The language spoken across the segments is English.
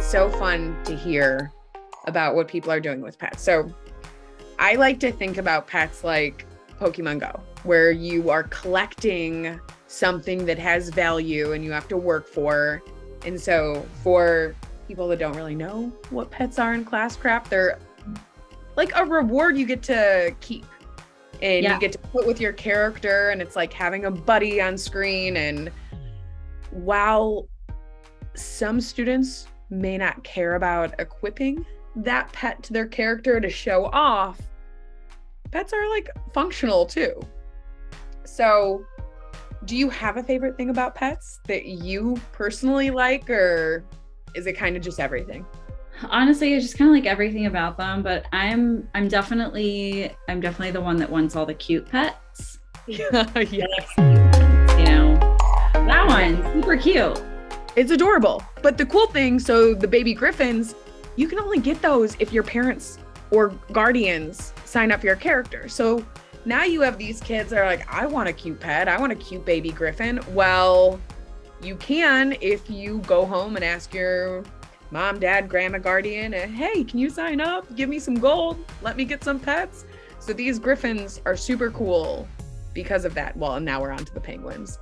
it's so fun to hear about what people are doing with pets. So I like to think about pets like Pokemon Go, where you are collecting something that has value and you have to work for. And so for people that don't really know what pets are in Classcraft, they're like a reward you get to keep. And you get to put with your character, and it's like having a buddy on screen. And while some students may not care about equipping that pet to their character to show off, pets are like functional too. So do you have a favorite thing about pets that you personally like, or is it kind of just everything? Honestly, it's just kind of like everything about them, but I'm definitely the one that wants all the cute pets. Yeah. You know, that one, super cute. It's adorable. But the cool thing, so the baby griffins, you can only get those if your parents or guardians sign up your character. So now you have these kids that are like, I want a cute pet. I want a cute baby griffin. Well, you can if you go home and ask your mom, dad, grandma, guardian, hey, can you sign up? Give me some gold. Let me get some pets. So these griffins are super cool because of that. Well, and now we're on to the penguins.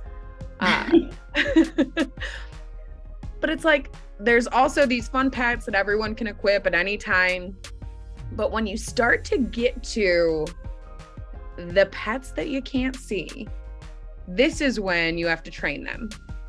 But it's like, there's also these fun pets that everyone can equip at any time. But when you start to get to the pets that you can't see, this is when you have to train them.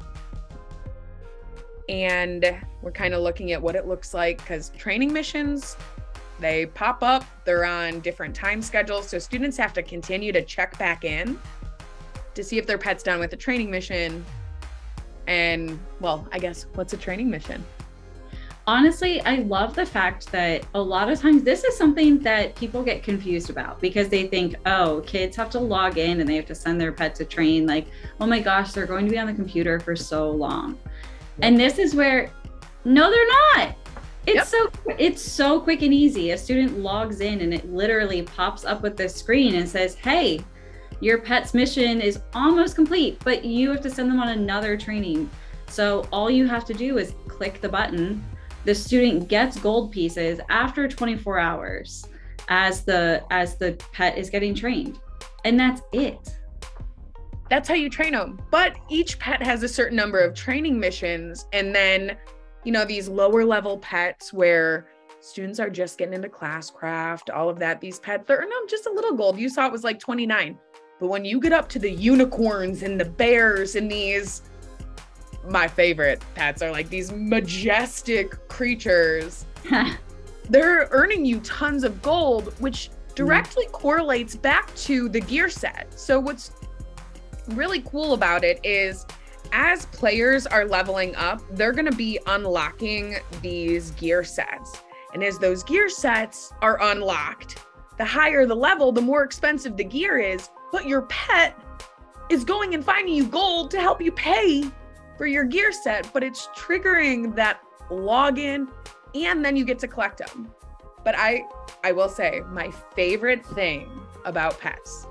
And we're kind of looking at what it looks like, because training missions, they pop up, they're on different time schedules. So students have to continue to check back in to see if their pet's done with the training mission. And well, I guess, what's a training mission? Honestly, I love the fact that a lot of times this is something that people get confused about, because they think, oh, kids have to log in and they have to send their pet to train. Like, oh my gosh, they're going to be on the computer for so long. And this is where, no, they're not. It's so quick and easy. A student logs in and it literally pops up with this screen and says, hey, your pet's mission is almost complete, but you have to send them on another training. So all you have to do is click the button. The student gets gold pieces after 24 hours as the pet is getting trained. And that's it. That's how you train them. But each pet has a certain number of training missions. And then, you know, these lower level pets where students are just getting into Classcraft, all of that, these pets, they're just a little gold. You saw it was like 29. But when you get up to the unicorns and the bears and these, my favorite pets are like these majestic creatures, they're earning you tons of gold, which directly correlates back to the gear set. So what's really cool about it is, as players are leveling up, they're going to be unlocking these gear sets. And as those gear sets are unlocked, the higher the level, the more expensive the gear is. But your pet is going and finding you gold to help you pay for your gear set. But it's triggering that login, and then you get to collect them. But I will say, my favorite thing about pets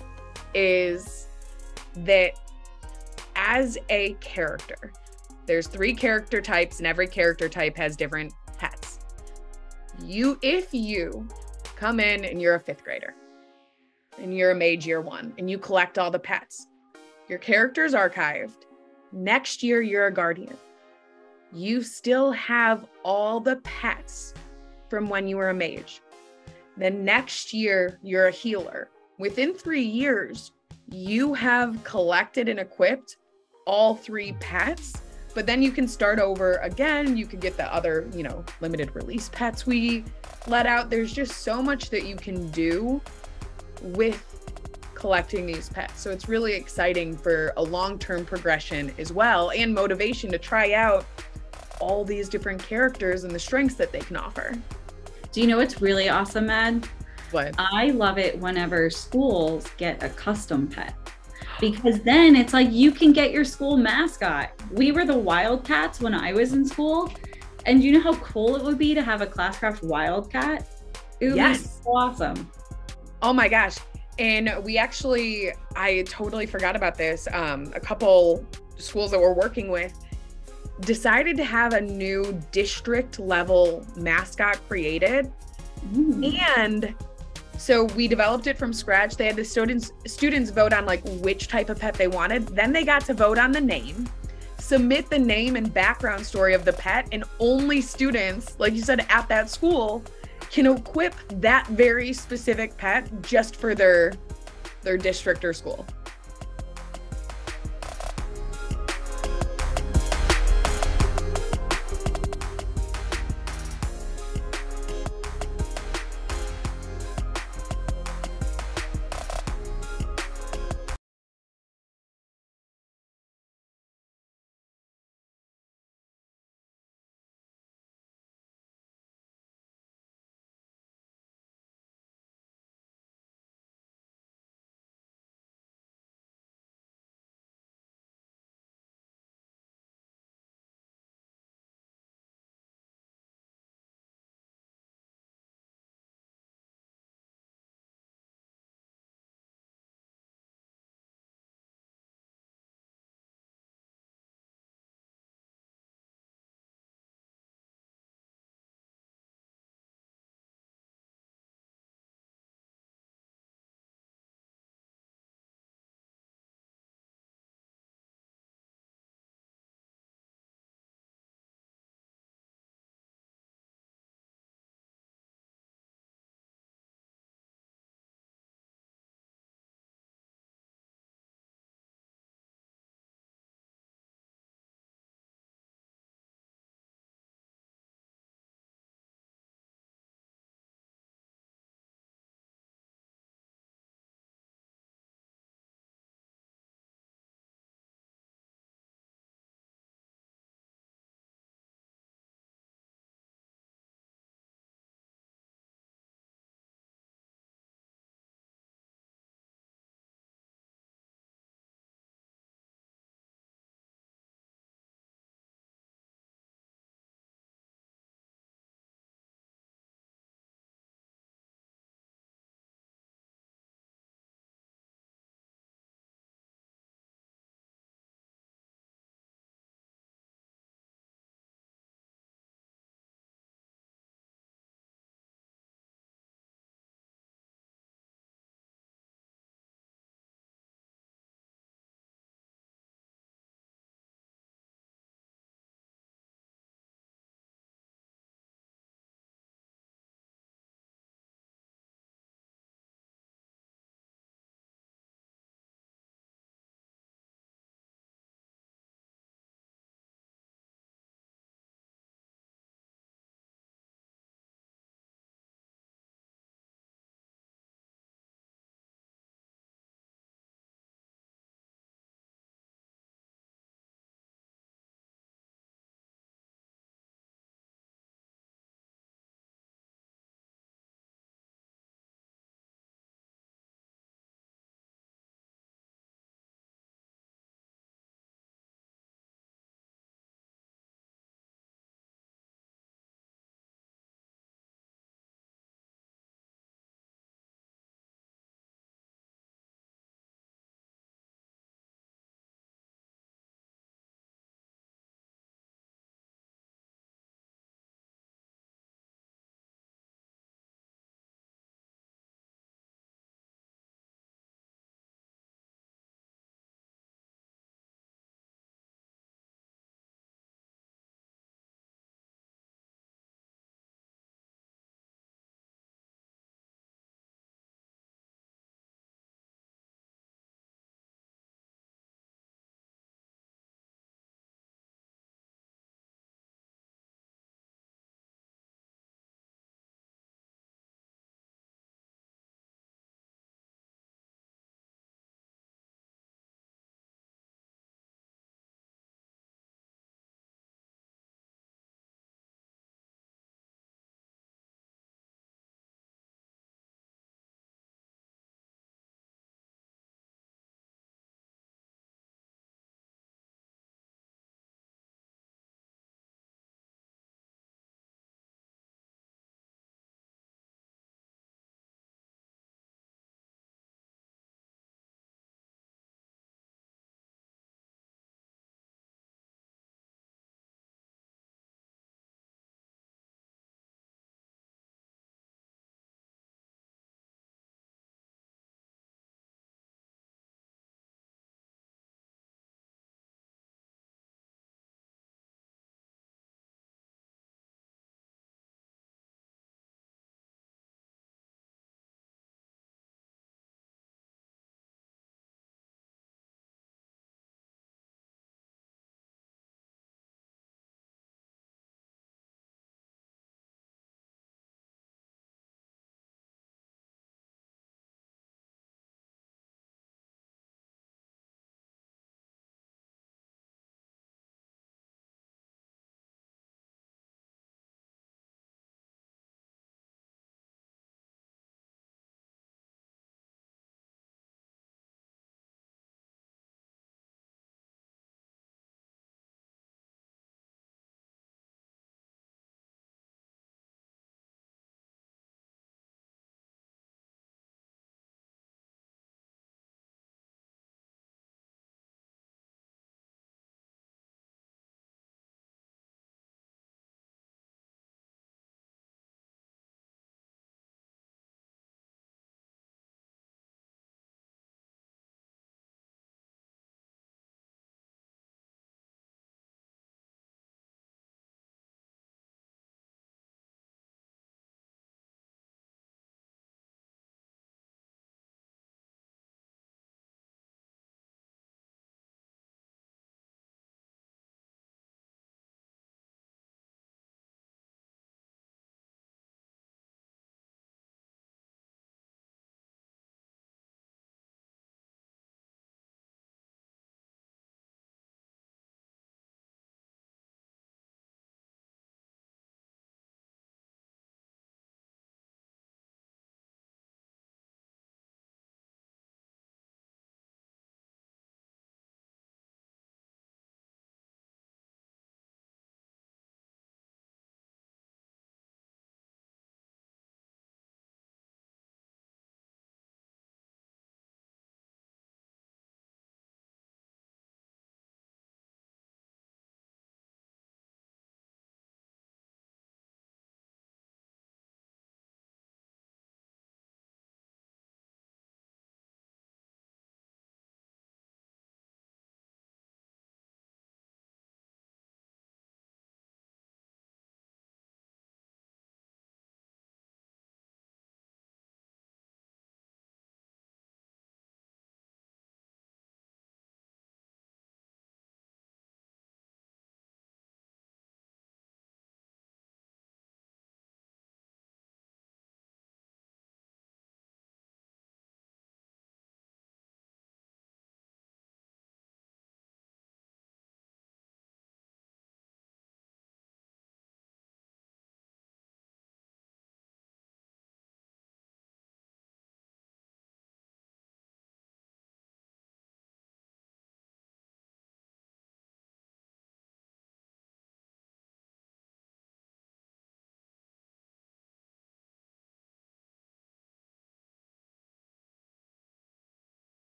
is that as a character, there's 3 character types, and every character type has different pets. If you come in and you're a 5th grader and you're a mage year 1 and you collect all the pets, your character's archived. Next year, you're a guardian. You still have all the pets from when you were a mage. Then next year, you're a healer. Within 3 years, you have collected and equipped all 3 pets, but then you can start over again. You can get the other, limited release pets we let out. There's just so much that you can do with collecting these pets. So it's really exciting for a long-term progression as well, and motivation to try out all these different characters and the strengths that they can offer. Do you know what's really awesome, Mad? What? I love it whenever schools get a custom pet, because then it's like you can get your school mascot. We were the Wildcats when I was in school, and you know how cool it would be to have a Classcraft Wildcat? It would be so awesome. Oh my gosh. And I totally forgot about this. A couple schools that we're working with, decided to have a new district level mascot created. And so we developed it from scratch. They had the students vote on like which type of pet they wanted. Then they got to vote on the name, submit the name and background story of the pet, and only students, like you said, at that school can equip that very specific pet just for their district or school.